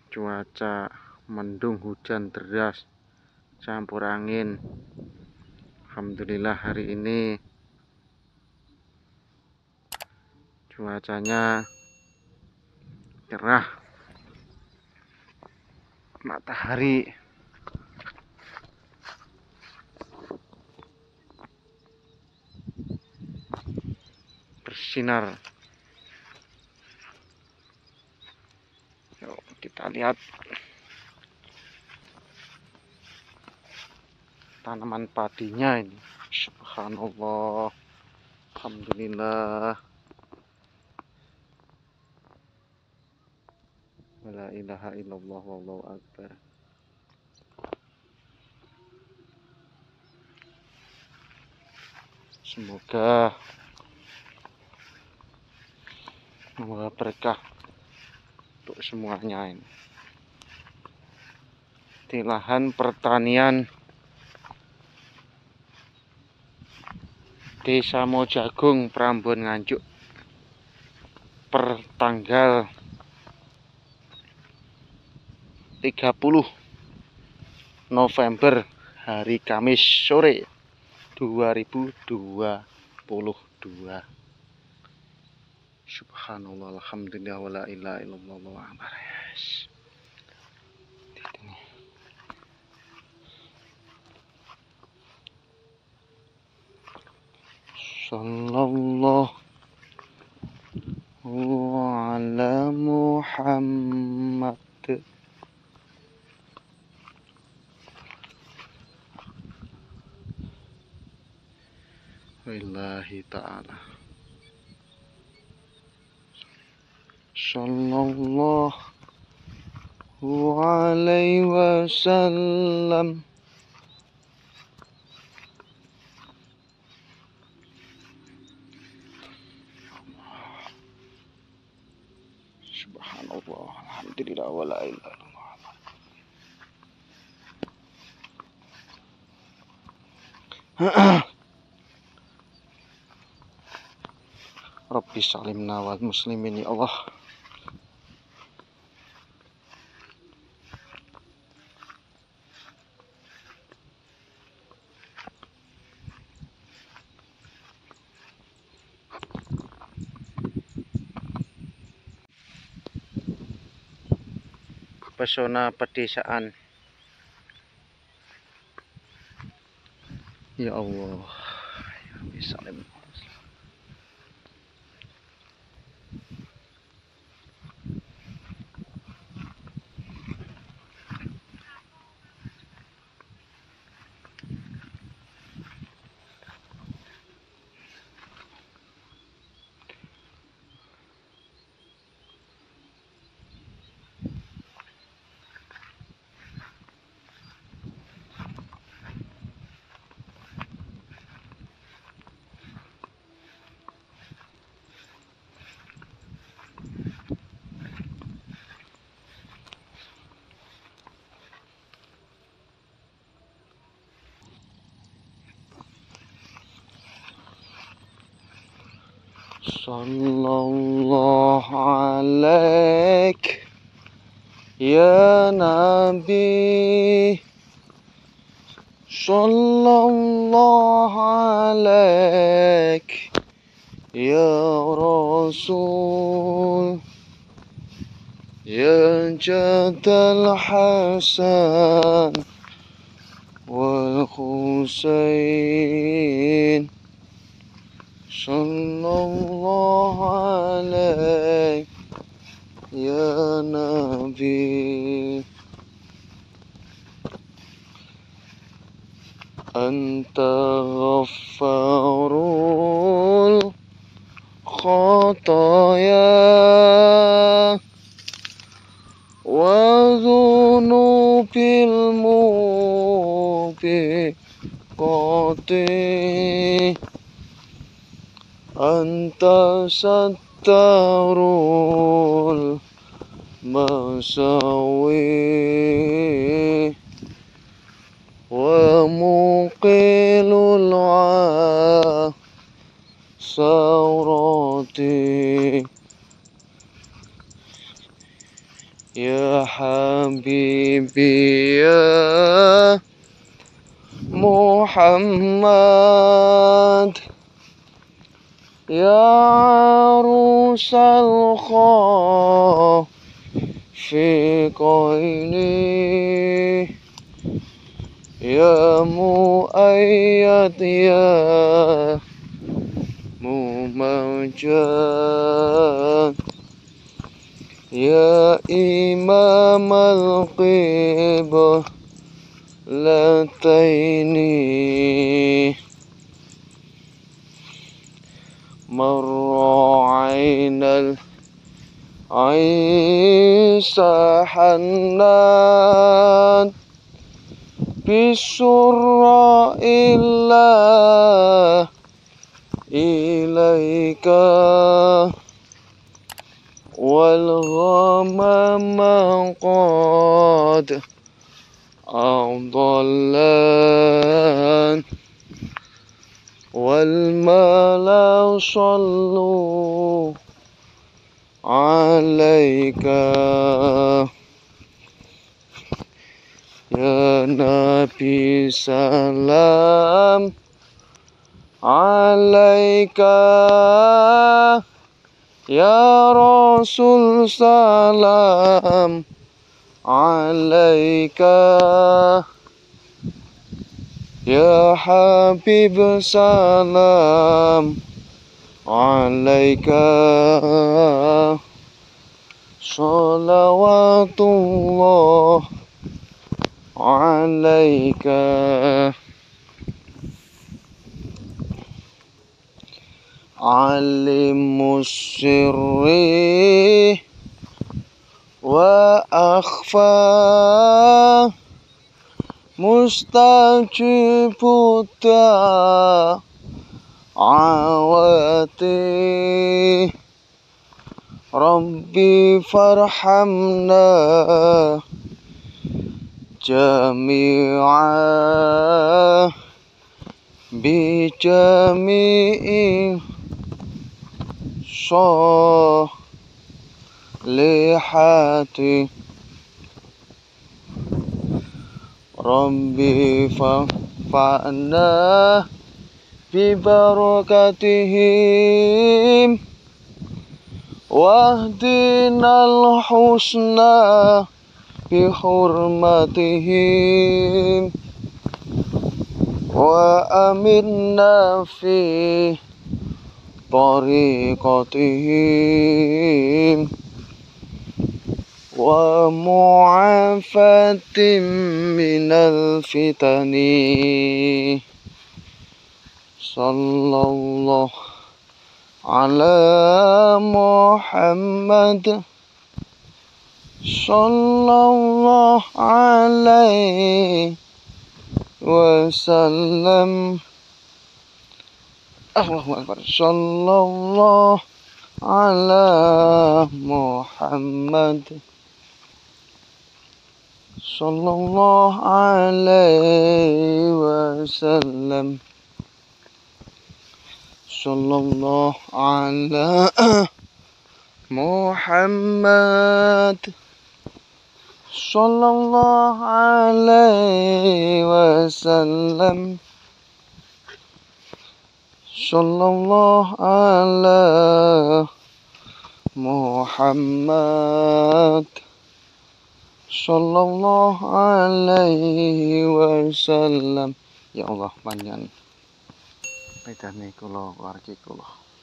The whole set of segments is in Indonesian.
Cuaca mendung, hujan deras campur angin. Alhamdulillah hari ini cuacanya cerah, matahari bersinar. Yuk, kita lihat tanaman padinya ini. Subhanallah, alhamdulillah, la ilaha illallah, wallahu akbar. Semoga membawa berkah untuk semuanya ini. Di lahan pertanian Desa Mojagung, Prambon, Nganjuk, per tanggal 30 November, hari Kamis sore 2022. Subhanallah, alhamdulillah, wala ilaha illallah, wallahu akbar. Sallallahu ala Muhammad. Wallahi ta'ala. Sallallahu alaihi wasallam. Subhanallah, alhamdulillah, wala ilaha illallah. Rabbi salimna wal muslimin, ya Allah. Pesona pedesaan, ya Allah, Rabbi salimna. Sallallahu alaik ya Nabi, sallallahu alaik ya Rasul, ya Jadal Hasan wal Husain. Sallallahu alaik ya Nabi, anta ghaffarul khataya wa dhunubil mubiqati, anta sattarul masawi wa muqilul asarati. Ya Habibi ya Muhammad, Ya Arusal Khafiqaini, Ya Mu'ayyad ya Mumajjad, Ya Imam al-Qiblataini, Marra aynal Aisa Hannan, Bisurra illa ilaika, wal ghamama qad adallan, wal mala sallu alaika. Ya Nabi salam alaika, Ya Rasul salam alaika, Ya Habib salam alaika, Salawatullah alaika. Alimus sirri wa akhfa, mustajibud da'awati, Rabbi farhamna jami'a bi jami'i solihati, Rabbi fa'na bi barakatihim, wahdinal husna bi hurmatihim, wa aminna fi tariqatihim, wa mu'afatim minal fitani. Sallallahu ala Muhammad, sallallahu alaihi wasallam. Allahu Akbar. Sallallahu ala Muhammad, sallallahu alaihi wasallam. Sallallahu ala Muhammad, sallallahu alaihi wasallam. Sallallahu ala Muhammad, sallallahu alaihi wasallam. Ya Allah, panjang bedane kula wargi kula,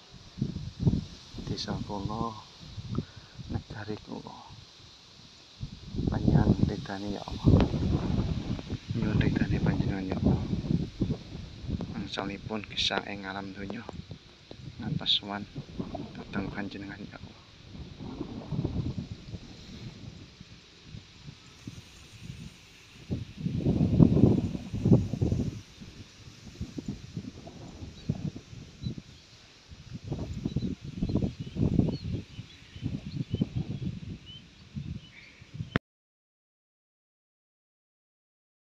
desa kula, negari kula, panjang bedane ya Allah. Nyuwun bedane panjenengan ya Allah. Angsalipun gesang ing alam donya ngantos sowan dhateng panjenengan ya Allah.